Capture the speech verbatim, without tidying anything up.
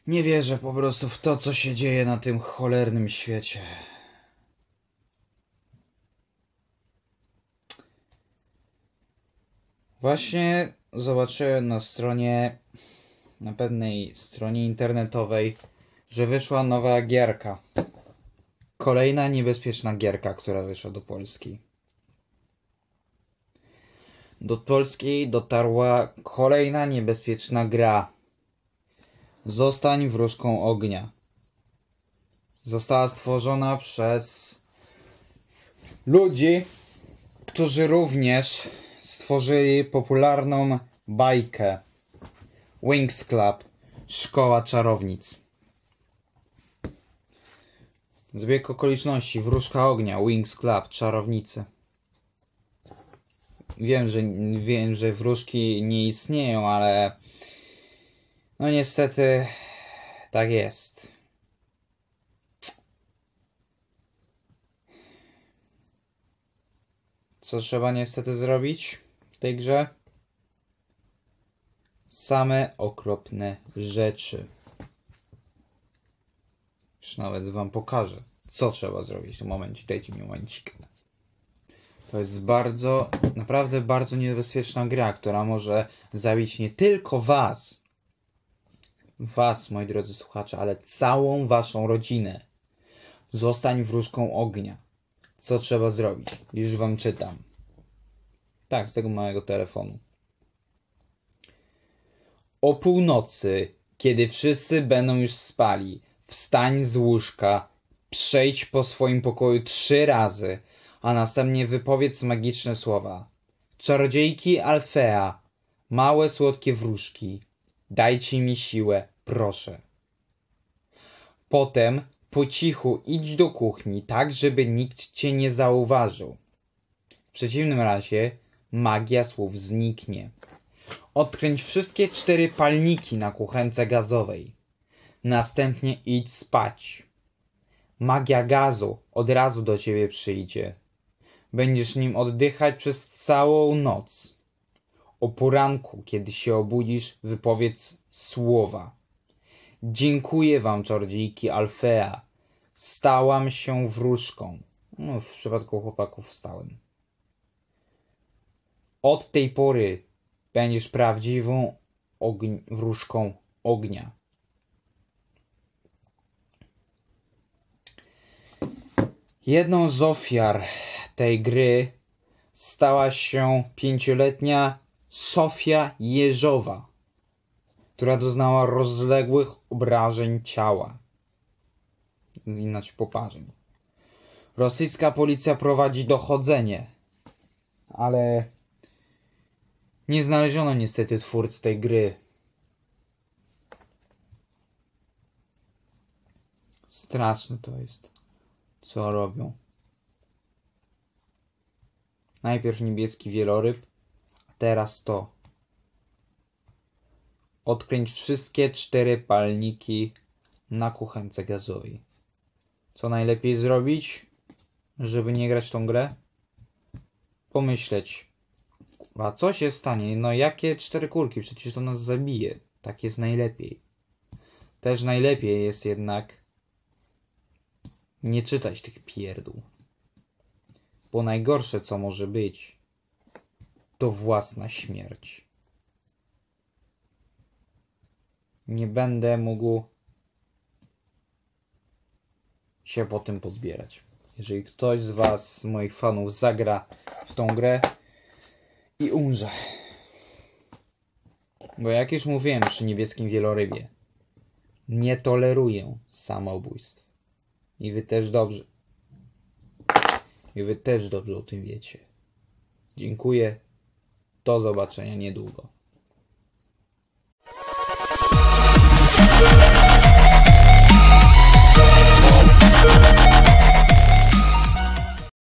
Nie wierzę po prostu w to, co się dzieje na tym cholernym świecie. Właśnie zobaczyłem na stronie, na pewnej stronie internetowej, że wyszła nowa gierka. Kolejna niebezpieczna gierka, która wyszła do Polski. Do Polski dotarła kolejna niebezpieczna gra. Zostań wróżką ognia. Została stworzona przez ludzi, którzy również stworzyli popularną bajkę Winx Club, Szkoła Czarownic. Zbieg okoliczności, wróżka ognia, Winx Club, czarownicy. Wiem, że wiem, że wróżki nie istnieją, ale no niestety tak jest. Co trzeba niestety zrobić w tej grze? Same okropne rzeczy. Już nawet wam pokażę, co trzeba zrobić. W momencie, dajcie mi momencik. To jest bardzo, naprawdę bardzo niebezpieczna gra, która może zabić nie tylko was, was, moi drodzy słuchacze, ale całą waszą rodzinę. Zostań wróżką ognia. Co trzeba zrobić? Już wam czytam. Tak, z tego małego telefonu. O północy, kiedy wszyscy będą już spali, wstań z łóżka, przejdź po swoim pokoju trzy razy, a następnie wypowiedz magiczne słowa. Czarodziejki Alfea, małe słodkie wróżki, dajcie mi siłę, proszę. Potem po cichu idź do kuchni, tak żeby nikt cię nie zauważył. W przeciwnym razie magia słów zniknie. Odkręć wszystkie cztery palniki na kuchence gazowej. Następnie idź spać. Magia gazu od razu do ciebie przyjdzie. Będziesz nim oddychać przez całą noc. O poranku, kiedy się obudzisz, wypowiedz słowa. Dziękuję wam, czarodziejki Alfea. Stałam się wróżką. No, w przypadku chłopaków stałem. Od tej pory będziesz prawdziwą ogn- wróżką ognia. Jedną z ofiar tej gry stała się pięcioletnia Sofia Jeżowa, która doznała rozległych obrażeń ciała, inaczej poparzeń. Rosyjska policja prowadzi dochodzenie, ale nie znaleziono niestety twórcy tej gry. Straszne to jest, co robią. Najpierw niebieski wieloryb, a teraz to. Odkręć wszystkie cztery palniki na kuchence gazowej. Co najlepiej zrobić, żeby nie grać w tą grę? Pomyśleć. A co się stanie? No jakie cztery kulki? Przecież to nas zabije. Tak jest najlepiej. Też najlepiej jest jednak nie czytać tych pierdół. Bo najgorsze, co może być, to własna śmierć. Nie będę mógł się po tym pozbierać. Jeżeli ktoś z was, z moich fanów, zagra w tą grę i umrze. Bo jak już mówiłem przy niebieskim wielorybie, nie toleruję samobójstw. I wy też dobrze. I wy też dobrze o tym wiecie. Dziękuję. Do zobaczenia niedługo.